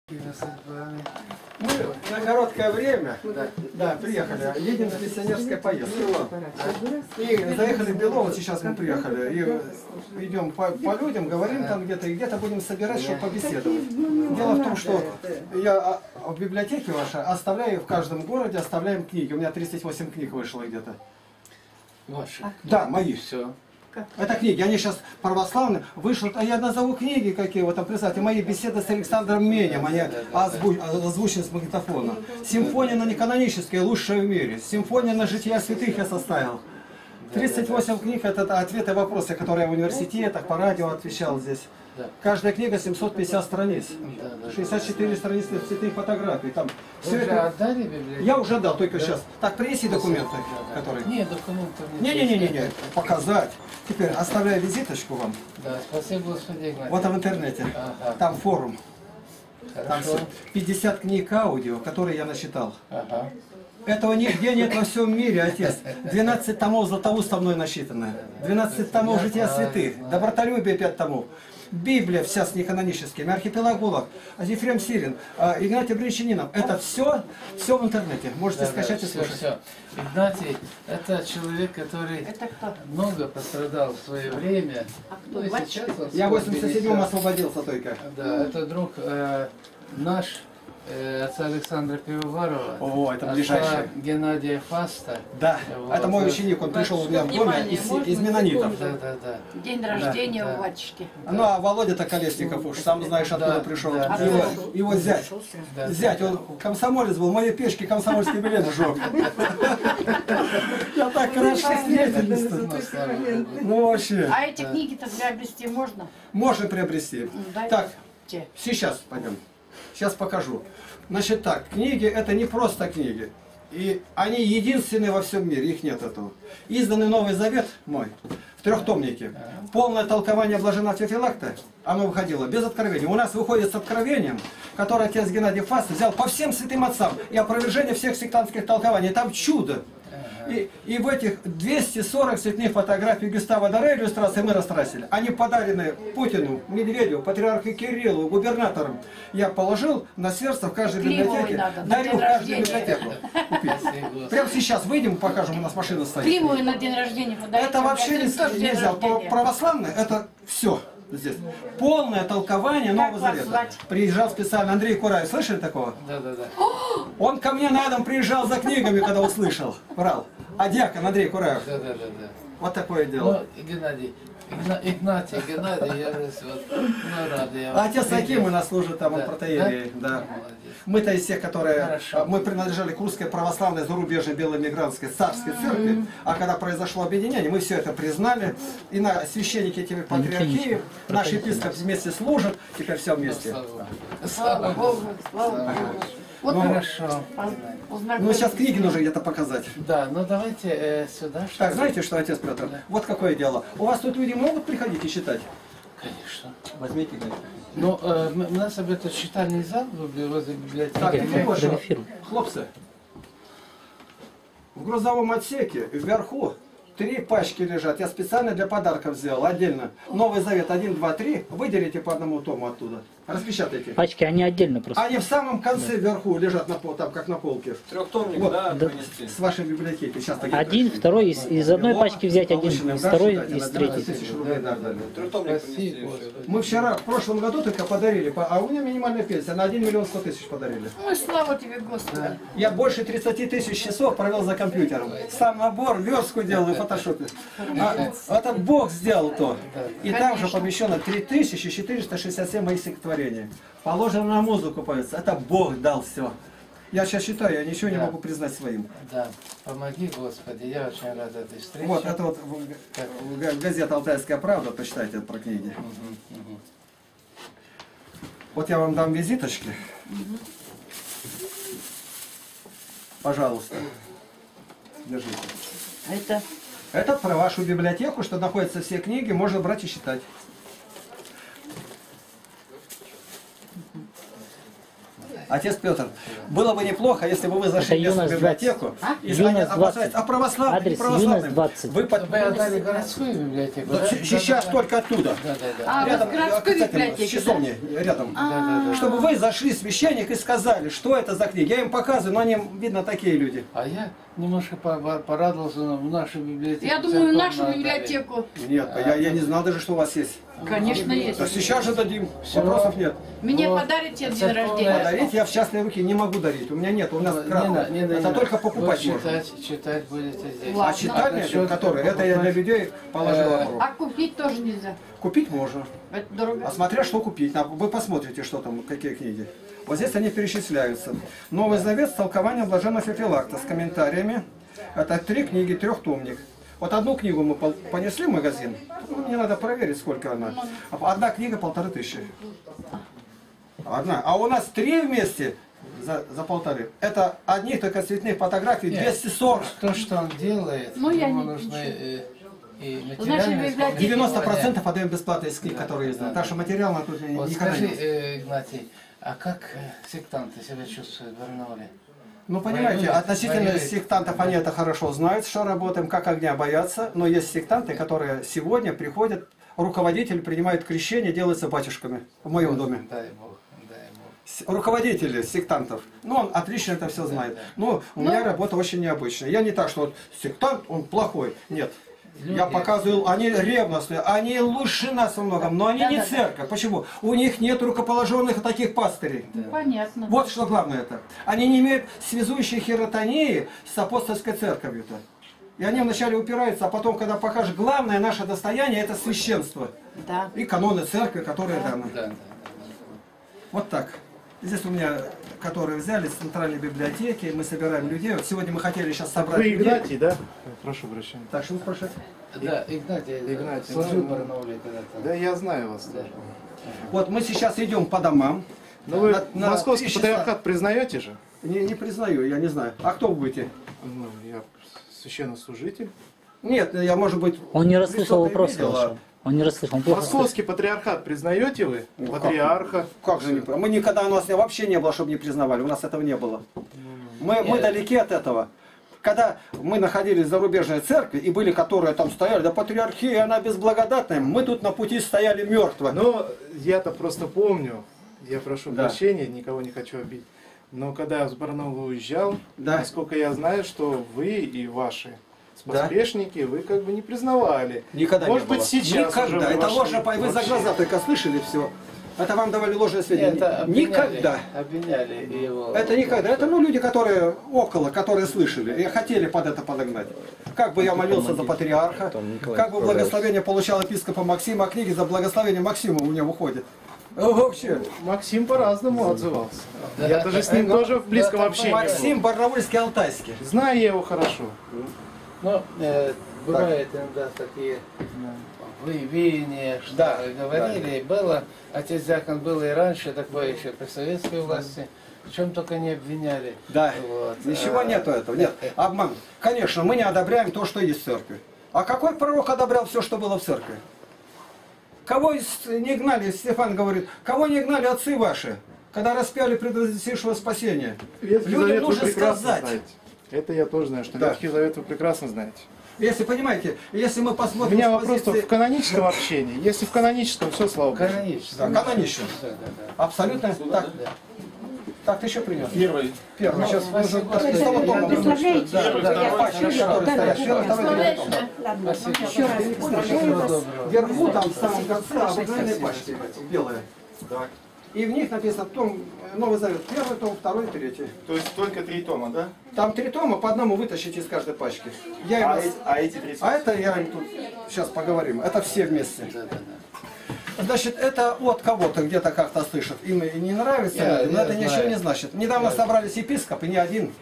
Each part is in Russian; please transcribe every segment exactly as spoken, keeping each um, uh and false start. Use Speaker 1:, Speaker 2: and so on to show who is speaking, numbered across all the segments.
Speaker 1: Мы на короткое время да, да, приехали, едем в миссионерской поездке. И заехали в Белово, сейчас мы приехали. И идем по, по людям, говорим там где-то, и где-то будем собирать, чтобы побеседовать. Дело в том, что я в библиотеке вашей оставляю в каждом городе, оставляем книги. У меня тридцать восемь книг вышло где-то.
Speaker 2: Ваши?
Speaker 1: Да, мои.
Speaker 2: Все.
Speaker 1: Это книги, они сейчас православные. Вышли, а я назову книги какие, вот там, представьте, мои беседы с Александром Менем, они озву... озвучены с магнитофона. Симфония на неканонические, лучшая в мире. Симфония на жития святых я составил. тридцать восемь книг, это ответы и вопросы, которые я в университетах, по радио отвечал здесь. Каждая книга семьсот пятьдесят страниц, шестьдесят четыре страницы цветных фотографий. Там все
Speaker 2: Вы
Speaker 1: это...
Speaker 2: отдали библиотеку?
Speaker 1: Я уже отдал, только да. сейчас. Так, принеси документы,
Speaker 2: да, да.
Speaker 1: которые...
Speaker 2: Нет, документов
Speaker 1: не Не, не, не, не, показать. Теперь оставляю визиточку вам.
Speaker 2: Да, спасибо, Господи, Игнатий.
Speaker 1: Вот в интернете. Ага. Там форум.
Speaker 2: Хорошо.
Speaker 1: Там пятьдесят книг аудио, которые я насчитал.
Speaker 2: Ага.
Speaker 1: Этого нигде нет во всем мире, отец. двенадцать томов Златоуста мной насчитано. двенадцать томов Жития святых. Добротолюбие пять томов. Библия вся с неканоническими, архипелаг Гулаг, Ефрем Сирин, Игнатий Бринчанинов. Это все, все в интернете. Можете да, скачать да, и слушать. Все,
Speaker 2: все. Игнатий – это человек, который много пострадал в свое время. А кто? Ну, сейчас
Speaker 1: я в восемьдесят седьмом освободился только.
Speaker 2: Да, это друг э, наш. Отца Александра Пивоварова,
Speaker 1: О, это ближайший.
Speaker 2: Геннадия Фаста.
Speaker 1: Да, вот. Это мой ученик, он пришел у меня в доме из, из Менонитов.
Speaker 2: Да, да, да.
Speaker 3: День рождения
Speaker 1: да,
Speaker 3: у батюшки.
Speaker 1: Да. Ну, а Володя-то Колесников уж, сам знаешь, откуда да, пришел.
Speaker 2: Да,
Speaker 1: его,
Speaker 2: да.
Speaker 1: его зять. Да, зять, он комсомолец был, мои пешки комсомольский билет сжег. Я так хорошо встретились. Ну, вообще.
Speaker 3: А эти книги-то приобрести можно?
Speaker 1: Можно приобрести. Так, сейчас пойдем. Сейчас покажу. Значит так, книги это не просто книги. И они единственные во всем мире, их нет этого. Изданный Новый Завет мой, в трехтомнике. Полное толкование Блаженного Феофилакта, оно выходило без откровения. У нас выходит с откровением, которое отец Геннадий Фаст взял по всем святым отцам и опровержение всех сектантских толкований. Там чудо. И, и в этих двухстах сорока цветных фотографий Гюстава Доре иллюстрации мы растрасили. Они подарены Путину, Медведеву, патриарху Кириллу, губернаторам. Я положил на сердце в каждой библиотеке. Дарю в каждую библиотеку. Прямо сейчас выйдем, покажем, у нас машина стоит.
Speaker 3: Приму на день рождения подарить.
Speaker 1: Это вообще не, нельзя. Православное это все. Здесь. Полное толкование Нового Завета. Приезжал специально Андрей Кураев. Слышали такого?
Speaker 2: Да, да, да.
Speaker 1: Он ко мне на дом приезжал за книгами, когда услышал. Врал. А дьякон Андрей Кураев.
Speaker 2: Да, да, да, да.
Speaker 1: Вот такое дело.
Speaker 2: Ну, Геннадий, Игна, Игнатий, Геннадий, я вот, ну, рад. Я
Speaker 1: а отец Аким у нас служит там, он
Speaker 2: да.
Speaker 1: протоиерей. Да? Да. Мы-то из тех, которые... Хорошо. Мы принадлежали к русской православной зарубежной белой мигрантской царской церкви. Mm-hmm. А когда произошло объединение, мы все это признали. И на священники теперь патриархии, наш епископ вместе служит, теперь все вместе.
Speaker 3: Слава Богу, слава Богу.
Speaker 2: Вот ну, хорошо.
Speaker 1: Ну, сейчас книги нужно где-то показать.
Speaker 2: Да, ну давайте э, сюда. Что
Speaker 1: так, знаете что, отец Петр? Да. Вот какое дело. У вас тут люди могут приходить и читать?
Speaker 2: Конечно.
Speaker 1: Возьмите книгу.
Speaker 2: Ну, э, у нас об этом читальный зал возле библиотеки.
Speaker 1: Так, Леша, хлопцы, в грузовом отсеке вверху три пачки лежат. Я специально для подарков сделал, отдельно. Новый Завет один, два, три. Выделите по одному тому оттуда. Распечатайте.
Speaker 4: Пачки, они отдельно просто.
Speaker 1: Они в самом конце да. вверху лежат, на пол, там как на полке.
Speaker 5: Трехтомник,
Speaker 1: вот,
Speaker 5: да,
Speaker 4: да.
Speaker 1: С вашей библиотеки. Сейчас
Speaker 4: один, красивые. Второй, из, из одной вот, пачки взять один, из второй, из третьей.
Speaker 1: Мы вчера, в прошлом году только подарили, а у меня минимальная пенсия, на один миллион сто тысяч подарили.
Speaker 3: Ну, слава тебе, Господи.
Speaker 1: Да. Я больше тридцати тысяч часов провел за компьютером. Сам набор, верстку делаю в фотошопе. А, это Бог сделал то. И там же помещено три тысячи четыреста шестьдесят семь моих стихотворений. Положено на музыку поется. Это Бог дал все. Я сейчас считаю, я ничего да. не могу признать своим.
Speaker 2: Да, помоги, Господи, я очень рад этой встрече.
Speaker 1: Вот, это вот газета «Алтайская правда», почитайте про книги.
Speaker 2: Угу, угу.
Speaker 1: Вот я вам дам визиточки. Угу. Пожалуйста, держите.
Speaker 3: Это?
Speaker 1: Это про вашу библиотеку, что находятся все книги, можно брать и читать. Отец Петр, было бы неплохо, если бы вы зашли в местную библиотеку,
Speaker 4: А?
Speaker 1: и
Speaker 4: Юность
Speaker 1: опасались, а православным,
Speaker 4: Адрес
Speaker 1: православным.
Speaker 4: Юность двадцать.
Speaker 1: Вы под...
Speaker 2: Вы отдали городскую библиотеку,
Speaker 1: Да,
Speaker 2: да?
Speaker 1: сейчас
Speaker 2: Да,
Speaker 1: только оттуда.
Speaker 2: да, да, да.
Speaker 3: А,
Speaker 1: Рядом,
Speaker 3: вот городской
Speaker 1: кстати,
Speaker 3: библиотеке,
Speaker 1: с часовней рядом.
Speaker 2: Да, да, да.
Speaker 1: Чтобы вы зашли, священник, и сказали, что это за книги. Я им показываю, но они, видно, такие люди.
Speaker 2: А я немножко по- по- порадовался в нашу библиотеку.
Speaker 3: Я думаю, нашу
Speaker 2: церковную
Speaker 3: библиотеку.
Speaker 1: Нет, я, я не знал даже, что у вас есть.
Speaker 3: Конечно, есть.
Speaker 1: Да сейчас же дадим,
Speaker 2: Всё.
Speaker 1: вопросов нет.
Speaker 3: Мне
Speaker 2: Вот.
Speaker 3: подарите день
Speaker 2: Церковная-
Speaker 3: рождения.
Speaker 1: Подарить я в частные руки не могу дарить. У меня нет, у нас
Speaker 2: Ну, не
Speaker 1: кратко.
Speaker 2: надо, не надо,
Speaker 1: Это
Speaker 2: не
Speaker 1: только
Speaker 2: надо.
Speaker 1: покупать
Speaker 2: Вы
Speaker 1: можно.
Speaker 2: читать, читать будете здесь.
Speaker 1: А
Speaker 3: Ладно.
Speaker 1: читальные,
Speaker 2: Насчет
Speaker 1: которые, это я для людей положил
Speaker 2: Э,
Speaker 1: вопрос.
Speaker 3: А купить тоже нельзя.
Speaker 1: Купить можно.
Speaker 3: Это дорого.
Speaker 1: А смотря что купить, На- вы посмотрите, что там, какие книги. Вот здесь они перечисляются. Новый Завет с толкованием блаженного Феофилакта с комментариями. Это три книги, трехтомник. Вот одну книгу мы пол- понесли в магазин. Ну, мне надо проверить, сколько она. А одна книга полторы тысячи. Одна. А у нас три вместе за, за полторы. Это одних только цветных фотографий
Speaker 2: Нет.
Speaker 1: двести сорок.
Speaker 2: То, что он делает,
Speaker 3: Ну, я
Speaker 2: ему
Speaker 3: не-
Speaker 2: нужны э, и
Speaker 3: нашей
Speaker 2: материальные
Speaker 3: библиотеке
Speaker 1: девяносто процентов отдаем бесплатно из книг, которые изданы.
Speaker 2: да,
Speaker 1: Так что материал на тут
Speaker 2: Вот
Speaker 1: никогда
Speaker 2: скажи,
Speaker 1: нет.
Speaker 2: э, Игнатий, а как э, сектанты себя чувствуют в Барнауле?
Speaker 1: Ну, понимаете,
Speaker 2: Воюют,
Speaker 1: относительно
Speaker 2: воюют.
Speaker 1: сектантов они это хорошо знают, что работаем, как огня боятся. Но есть сектанты, которые сегодня приходят, руководители принимают крещение, делаются батюшками в моем доме.
Speaker 2: Дай Бог, дай Бог.
Speaker 1: С- Руководители сектантов. Ну, он отлично это все знает. Но у меня работа очень необычная. Я не так, что вот сектант, он плохой. Нет. Я
Speaker 2: Люди-
Speaker 1: показываю, они ревностные, они лучше нас во многом, но они
Speaker 3: Да,
Speaker 1: не
Speaker 3: да, да.
Speaker 1: церковь. Почему? У них нет рукоположенных таких пастырей.
Speaker 3: Понятно.
Speaker 1: Вот что главное это. Они не имеют связующей хиротонии с апостольской церковью-то. И они вначале упираются, а потом, когда покажешь, главное наше достояние, это священство.
Speaker 3: Да.
Speaker 1: И каноны церкви, которые даны.
Speaker 2: Да, да, да.
Speaker 1: Вот так. Здесь у меня, которые взяли с центральной библиотеки, мы собираем людей. Вот сегодня мы хотели сейчас собрать
Speaker 5: Вы
Speaker 1: людей.
Speaker 5: Игнатий, да? Прошу прощения.
Speaker 1: Так, что вы спрашиваете?
Speaker 2: Да, Игнатий,
Speaker 5: Игнатий,
Speaker 2: служил
Speaker 5: ну,
Speaker 2: в Барнауле когда-то.
Speaker 5: Да, я знаю вас.
Speaker 2: Да.
Speaker 5: тоже.
Speaker 1: Вот мы сейчас идем по домам.
Speaker 5: Но вы
Speaker 1: На- на
Speaker 5: московский
Speaker 1: три часа.
Speaker 5: патриархат признаете же?
Speaker 1: Не, не признаю, я не знаю. А кто вы будете?
Speaker 5: Ну, я священнослужитель.
Speaker 1: Нет, я, может быть...
Speaker 4: Он не
Speaker 1: в
Speaker 4: расслышал
Speaker 1: лицо-то
Speaker 4: вопрос
Speaker 1: видел, а-
Speaker 4: вашего. Он не расслышал, он плохо слышит.
Speaker 5: Московский патриархат признаете вы?
Speaker 1: Ну, как?
Speaker 5: Патриарха.
Speaker 1: Как же не... Мы никогда, у нас вообще не было, чтобы не признавали. У нас этого не было. Мы, мы
Speaker 2: Нет.
Speaker 1: далеки от этого. Когда мы находились в зарубежной церкви, и были, которые там стояли, да патриархия, она безблагодатная, мы тут на пути стояли мертво.
Speaker 5: Но я-то просто помню, я прошу
Speaker 1: Да.
Speaker 5: прощения, никого не хочу обидеть. Но когда я с Барнаула уезжал,
Speaker 1: Да.
Speaker 5: насколько я знаю, что вы и ваши
Speaker 1: Да.
Speaker 5: поспешники, вы как бы не признавали.
Speaker 1: Никогда
Speaker 5: Может
Speaker 1: не
Speaker 5: быть,
Speaker 1: было.
Speaker 5: сейчас
Speaker 1: Никогда.
Speaker 5: уже вы
Speaker 1: Это
Speaker 5: вошли
Speaker 1: ложно, вы за
Speaker 5: вообще.
Speaker 1: глаза только слышали все. Это вам давали ложное сведения.
Speaker 2: Это обвиняли,
Speaker 1: Никогда.
Speaker 2: обвиняли его.
Speaker 1: Это никогда. Это ну люди, которые около, которые слышали и хотели под это подогнать. Как бы я молился за патриарха, как бы благословение получал епископа Максима, а книги за благословение Максима у него выходят. Ну, вообще.
Speaker 5: Максим по-разному отзывался. Я даже с ним
Speaker 2: Ну,
Speaker 5: тоже в близком
Speaker 2: да,
Speaker 5: общении
Speaker 1: Максим Барнаульский, Алтайский.
Speaker 5: был. Знаю я его хорошо.
Speaker 2: Но э, бывают иногда такие веяния, что
Speaker 1: Да,
Speaker 2: говорили, было, отец Дьякон был и раньше, такое еще при советской власти, в чем только не обвиняли.
Speaker 1: Да.
Speaker 2: Вот.
Speaker 1: Ничего
Speaker 2: А,
Speaker 1: нету этого. Нет. Обман. Конечно, мы не одобряем то, что есть в церкви. А какой пророк одобрял все, что было в церкви? Кого из- не гнали, Стефан говорит, кого не гнали отцы ваши, когда распяли предвозвестившего спасения?
Speaker 5: Ветхий
Speaker 1: Людям
Speaker 5: Завет вы
Speaker 1: нужно
Speaker 5: прекрасно
Speaker 1: сказать.
Speaker 5: знаете. Это я тоже знаю, что
Speaker 1: Да.
Speaker 5: Ветхий Завет вы прекрасно знаете.
Speaker 1: Если понимаете, если мы
Speaker 5: У
Speaker 1: посмотрим
Speaker 5: меня
Speaker 1: с
Speaker 5: вопрос
Speaker 1: позиции-
Speaker 5: в каноническом общении. Если в каноническом, все, слава Богу.
Speaker 2: Канонично.
Speaker 1: Да, канонично.
Speaker 2: Да, да, да.
Speaker 1: Абсолютно. Так,
Speaker 2: Да.
Speaker 1: так ты еще принес?
Speaker 5: Первый.
Speaker 1: Первый. Сейчас
Speaker 2: спасибо.
Speaker 1: нужно так, из того тома.
Speaker 3: Благословляйте.
Speaker 1: Да, да, да,
Speaker 2: Первый,
Speaker 1: пачки,
Speaker 2: хорошо.
Speaker 1: которые стоят. Первый, второй, третий том.
Speaker 3: Ладно,
Speaker 2: Спасибо.
Speaker 3: еще раз.
Speaker 2: Всего доброго.
Speaker 1: Вверху там в самом конце обыкновенные пачки белые. И в них написано том, Новый Завет, первый том, второй, третий.
Speaker 6: То есть только три тома, да?
Speaker 1: Там три тома, по одному вытащите из каждой пачки. Я им
Speaker 6: А,
Speaker 1: рас-
Speaker 6: эти, а эти три
Speaker 1: А это я им тут сейчас поговорим. Это все вместе. Значит, это от кого-то где-то как-то слышат. Им и не нравится,
Speaker 2: Я-
Speaker 1: но
Speaker 2: я
Speaker 1: это ничего
Speaker 2: знаю.
Speaker 1: не значит. Недавно собрались епископы, не один.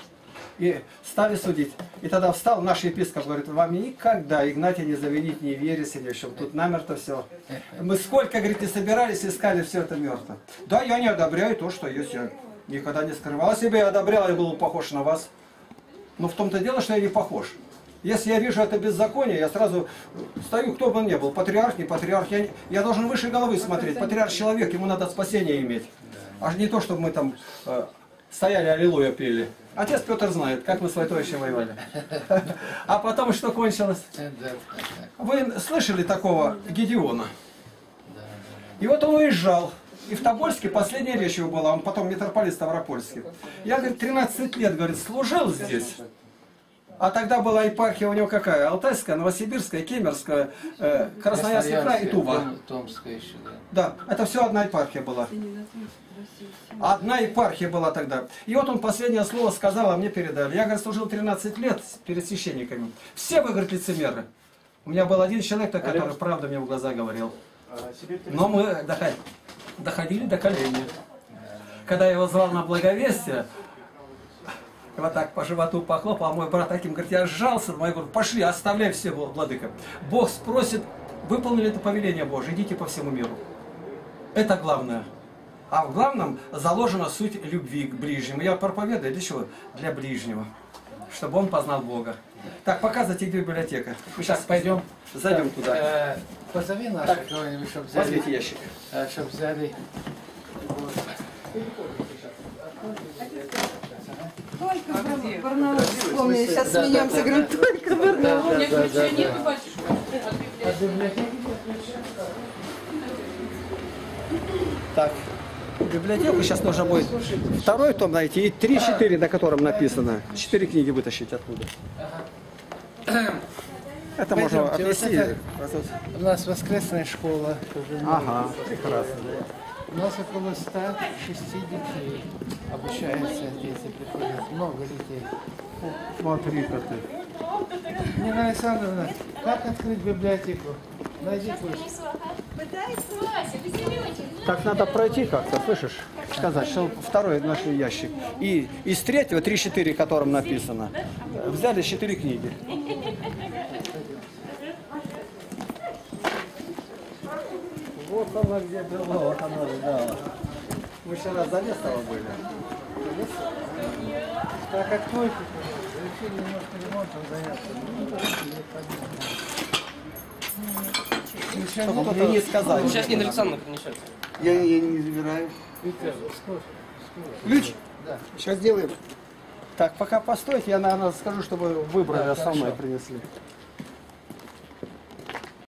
Speaker 1: И стали судить. И тогда встал наш епископ, говорит, вам никогда Игнатия не завинить ни в ересе, ни в чем. Тут намерто все. Мы сколько, говорит, не собирались, искали, все это мертво. Да, я не одобряю то, что есть. Я никогда не скрывал. Если бы я одобрял, я был бы похож на вас. Но в том-то дело, что я не похож. Если я вижу это беззаконие, я сразу стою, кто бы он ни был, патриарх, не патриарх. Я, не- я должен выше головы смотреть. Патриарх человек, ему надо спасение иметь. Аж не то, чтобы мы там э, стояли, аллилуйя пели. Отец Петр знает, как мы с Вайтовичем воевали. А потом что кончилось? Вы слышали такого Гедеона? И вот он уезжал. И в Тобольске последняя речь его была, он потом митрополит Ставропольский. Я, говорит, тринадцать лет, говорит, служил здесь. А тогда была епархия у него какая? Алтайская, Новосибирская, Кемеровская, э, Красноярский край и Тува.
Speaker 2: Томская еще, да.
Speaker 1: Да, это все одна епархия была. Одна епархия была тогда. И вот он последнее слово сказал, а мне передали. Я, говорит, служил тринадцать лет перед священниками. Все вы, говорит, лицемеры. У меня был один человек, который правду мне в глаза говорил. Но мы доходили до коления. Когда я его звал на благовестие, вот так по животу похлопал, а мой брат таким говорит, я сжался, я говорю, пошли, оставляй все, владыка. Бог спросит, выполнили это повеление Божие, идите по всему миру. Это главное. А в главном заложена суть любви к ближнему. Я проповедую для чего? Для ближнего. Чтобы он познал Бога. Так, показывайте, где библиотека. Мы сейчас пойдем, зайдем
Speaker 2: так,
Speaker 1: туда.
Speaker 2: Э, позови наших кого-нибудь, чтобы взяли.
Speaker 1: Возьмите ящик.
Speaker 2: Э, чтобы взяли.
Speaker 7: Только Барнаул вспомнили, сейчас
Speaker 2: Да,
Speaker 7: смеемся,
Speaker 2: да,
Speaker 7: говорю,
Speaker 2: да.
Speaker 7: только Барнаул.
Speaker 2: Да, да, да,
Speaker 3: Нет,
Speaker 2: да.
Speaker 3: батюшка.
Speaker 2: А библиотеки нет ключа?
Speaker 1: Так, библиотеку сейчас нужно будет второй том найти и три-четыре, на котором написано. Четыре книги вытащить оттуда. Это можно
Speaker 2: Пойдемте, вот
Speaker 1: отнести.
Speaker 2: это- У нас воскресная школа.
Speaker 1: Ага, прекрасно.
Speaker 2: У нас около ста шести детей обучаются, дети приходят, много детей.
Speaker 1: Смотри-ка ты.
Speaker 2: Нина Александровна, как открыть библиотеку? Найди ключ.
Speaker 1: Так надо пройти как-то, слышишь? Сказать, что второй нашли ящик. И из третьего, три-четыре, которым написано, взяли четыре книги. Вот она где была, вот она ждала. Мы вчера за Лестова были.
Speaker 2: Так, откройте. Решили немножко ремонтом заняться.
Speaker 1: Чтобы мне не сказали.
Speaker 8: Сейчас Нина Александровна принесет.
Speaker 1: Я, я не забираю.
Speaker 2: Виктор, сколько?
Speaker 1: Ключ?
Speaker 2: Да.
Speaker 1: Сейчас сделаем. Так, пока постойте, я, наверное, скажу, чтобы выбрали основное принесли.